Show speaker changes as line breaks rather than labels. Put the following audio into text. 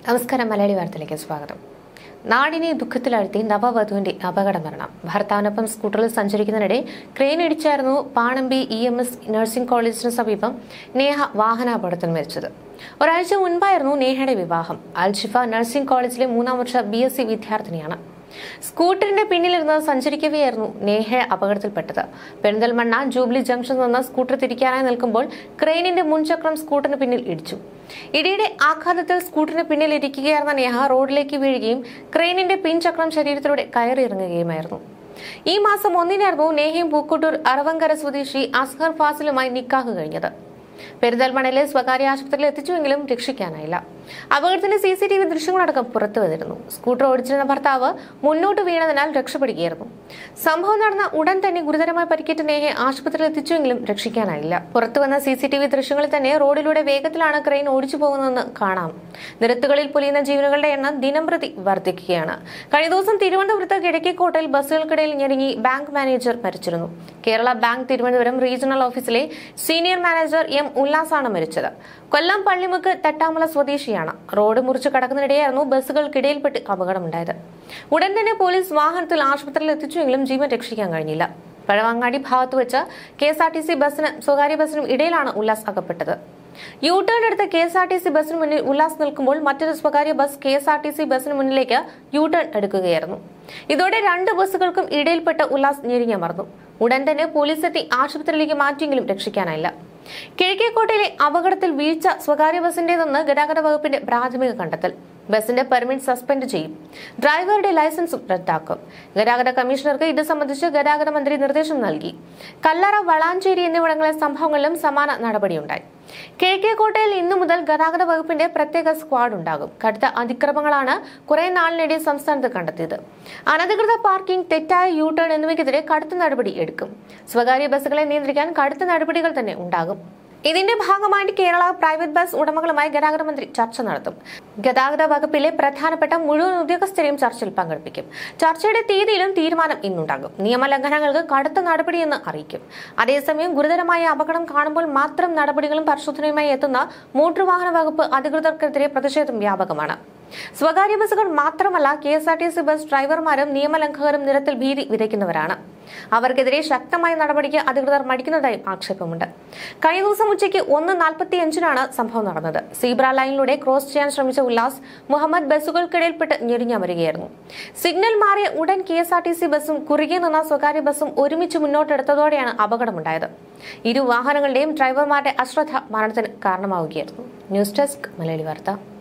നമസ്കാരം. മലയാളി വാർത്തയിലേക്ക് സ്വാഗതം. നാടിനെ ദുഃഖത്തിലാഴ്ത്തി നവവധുവിന്റെ അപകടമരണം. ഭർത്താവിനൊപ്പം സ്കൂട്ടറിൽ സഞ്ചരിക്കുന്നതിനിടെ ക്രെയിൻ ഇടിച്ചായിരുന്നു പാണമ്പി EMS നഴ്സിംഗ് കോളേജിന് സമീപം നേഹ വാഹനാപകടത്തിൽ മരിച്ചത്. ഒരാഴ്ച മുൻപായിരുന്നു നേഹയുടെ വിവാഹം. അൽഷിഫ നഴ്സിംഗ് കോളേജിലെ 3ാം വർഷ BSc വിദ്യാർത്ഥിനിയാണ്. സ്കൂട്ടറിന്റെ പിന്നിലിരുന്ന് സഞ്ചരിക്കവെയായിരുന്നു നേഹ അപകടത്തിൽപ്പെട്ടത്. പെരിന്തൽമണ്ണ ജൂബിലി ജംഗ്ഷനിൽ നിന്ന് സ്കൂട്ടർ തിരിക്കാനായി നിൽക്കുമ്പോൾ ക്രെയിനിന്റെ മുൻചക്രം സ്കൂട്ടറിന് പിന്നിൽ ഇടിച്ചു. ഇടിയുടെ ആഘാതത്തിൽ സ്കൂട്ടറിന് പിന്നിൽ ഇരിക്കുകയായിരുന്ന നേഹ റോഡിലേക്ക് വീഴുകയും ക്രെയിനിന്റെ പിൻചക്രം ശരീരത്തിലൂടെ കയറിയിറങ്ങുകയുമായിരുന്നു. ഈ മാസം 1-നായിരുന്നു നേഹയും പൂക്കോട്ടൂർ അറവങ്കര സ്വദേശി അസ്ഹർ ഫാസിലുമായി നിക്കാഹ് കഴിഞ്ഞത്. പെരിന്തൽമണ്ണയിലെ സ്വകാര്യ ആശുപത്രിയിൽ എത്തിച്ചുവെങ്കിലും രക്ഷിക്കാനായില്ല. അപകടത്തിന്റെ CCTV ദൃശ്യങ്ങളടക്കം പുറത്തു വന്നിരുന്നു. സ്കൂട്ടർ ഓടിച്ചിരുന്ന ഭർത്താവ് മുന്നോട്ട് വീണതിനാൽ രക്ഷപ്പെടുകയായിരുന്നു. സംഭവം നടന്ന ഉടൻ തന്നെ ഗുരുതരമായി പരിക്കേറ്റ നേഹയെ ആശുപത്രിയിൽ എത്തിച്ചുവെങ്കിലും രക്ഷിക്കാനായില്ല. പുറത്തുവന്ന CCTV ദൃശ്യങ്ങളിൽ തന്നെ റോഡിലൂടെ വേഗത്തിലാണ് ക്രെയിൻ ഓടിച്ചു പോകുന്നതെന്ന് കാണാം. നിരത്തുകളിൽ പൊലിയുന്ന ജീവനുകളുടെ എണ്ണം ദിനംപ്രതി വർദ്ധിക്കുകയാണ്. കഴിഞ്ഞ ദിവസം തിരുവനന്തപുരത്ത് കിഴക്കേക്കോട്ടയിൽ ബസ്സുകൾക്കിടയിൽ ഞെരുങ്ങി ബാങ്ക് മാനേജർ മരിച്ചിരുന്നു. കേരള ബാങ്ക് തിരുവനന്തപുരം റീജിയണൽ ഓഫീസിലെ സീനിയർ മാനേജർ M. ഉല്ലാസാണ് മരിച്ചത്. കൊല്ലം പള്ളിമുക്ക് തട്ടാമല സ്വദേശിയാണ്. റോഡ് മുറിച്ച് കടക്കുന്നതിനിടെയായിരുന്നു ബസ്സുകൾക്കിടയിൽപ്പെട്ട് അപകടമുണ്ടായത്. ഉടൻ തന്നെ പോലീസ് വാഹനത്തിൽ ആശുപത്രിയിൽ എത്തിച്ചുവെങ്കിലും ജീവൻ രക്ഷിക്കാൻ കഴിഞ്ഞില്ല. പഴവങ്ങാടി ഭാഗത്ത് വെച്ച് KSRTC ബസ്സിനും സ്വകാര്യ ബസ്സിനും ഇടയിലാണ് ഉല്ലാസ് അകപ്പെട്ടത്. U-ടേൺ എടുത്ത KSRTC ബസ്സിന് മുന്നിൽ ഉല്ലാസ് നിൽക്കുമ്പോൾ മറ്റൊരു സ്വകാര്യ ബസ് KSRTC ബസ്സിന് മുന്നിലേക്ക് U-ടേൺ എടുക്കുകയായിരുന്നു. ഇതോടെ 2 ബസ്സുകൾക്കും ഇടയിൽപ്പെട്ട് ഉല്ലാസ് ഞെരിഞ്ഞമർന്നു. ഉടൻ തന്നെ പോലീസ് എത്തി ആശുപത്രിയിലേക്ക് മാറ്റിയെങ്കിലും രക്ഷിക്കാനായില്ല. കിഴക്കേക്കോട്ടയിലെ അപകടത്തിൽ വീഴ്ച സ്വകാര്യ ബസിന്റേതെന്ന് ഗതാഗത വകുപ്പിന്റെ പ്രാഥമിക കണ്ടെത്തൽ. ബസിന്റെ പെർമിറ്റ് സസ്പെൻഡ് ചെയ്യും. ഡ്രൈവറുടെ ലൈസൻസും റദ്ദാക്കും. ഗതാഗത കമ്മീഷണർക്ക് ഇത് സംബന്ധിച്ച് ഗതാഗത മന്ത്രി നിർദ്ദേശം നൽകി. കല്ലറ, വളാഞ്ചേരി എന്നിവിടങ്ങളിലെ സംഭവങ്ങളിലും സമാന നടപടിയുണ്ടായി. കിഴക്കേക്കോട്ടയിൽ ഇന്നു മുതൽ ഗതാഗത വകുപ്പിന്റെ പ്രത്യേക സ്ക്വാഡ് ഉണ്ടാകും. കടുത്ത അതിക്രമങ്ങളാണ് കുറെ നാളിനിടെ സംസ്ഥാനത്ത് കണ്ടെത്തിയത്. അനധികൃത പാർക്കിംഗ്, തെറ്റായ U-ടേൺ എന്നിവയ്ക്കെതിരെ കടുത്ത നടപടി എടുക്കും. സ്വകാര്യ ബസ്സുകളെ നിയന്ത്രിക്കാൻ കടുത്ത നടപടികൾ തന്നെ ഉണ്ടാകും. ഇതിന്റെ ഭാഗമായിട്ട് കേരള പ്രൈവറ്റ് ബസ് ഉടമകളുമായി ഗതാഗത മന്ത്രി ചർച്ച നടത്തും. ഗതാഗത വകുപ്പിലെ പ്രധാനപ്പെട്ട മുഴുവൻ ഉദ്യോഗസ്ഥരെയും ചർച്ചയിൽ പങ്കെടുപ്പിക്കും. ചർച്ചയുടെ തീയതിയിലും തീരുമാനം ഇന്നുണ്ടാകും. നിയമലംഘനങ്ങൾക്ക് കടുത്ത നടപടിയെന്ന് അറിയിക്കും. അതേസമയം ഗുരുതരമായ അപകടം കാണുമ്പോൾ മാത്രം നടപടികളും പരിശോധനയുമായി എത്തുന്ന മോട്ടോർ വാഹന വകുപ്പ് അധികൃതർക്കെതിരെ പ്രതിഷേധം വ്യാപകമാണ്. സ്വകാര്യ ബസ്സുകൾ മാത്രമല്ല, KSRTC ബസ് ഡ്രൈവർമാരും നിയമലംഘകരും നിരത്തിൽ ഭീതി വിതയ്ക്കുന്നവരാണ്. അവർക്കെതിരെ ശക്തമായ നടപടിക്ക് അധികൃതർ മടിക്കുന്നതായും ആക്ഷേപമുണ്ട്. കഴിഞ്ഞ ദിവസം ഉച്ചയ്ക്ക് 1:45-നാണ് സംഭവം നടന്നത്. സീബ്ര ലൈനിലൂടെ ക്രോസ് ചെയ്യാൻ ശ്രമിച്ച ഉല്ലാസ് മുഹമ്മദ് ബസ്സുകൾക്കിടയിൽപ്പെട്ട് ഞെരിഞ്ഞമരുകയായിരുന്നു. സിഗ്നൽ മാറിയ ഉടൻ KSRTC ബസ്സും കുറുകെ നിന്ന സ്വകാര്യ ബസ്സും ഒരുമിച്ച് മുന്നോട്ടെടുത്തതോടെയാണ് അപകടമുണ്ടായത്. ഇരു വാഹനങ്ങളുടെയും ഡ്രൈവർമാരുടെ അശ്രദ്ധ മരണത്തിന് കാരണമാവുകയായിരുന്നു. ന്യൂസ് ഡെസ്ക്, മലയാളി വാർത്ത.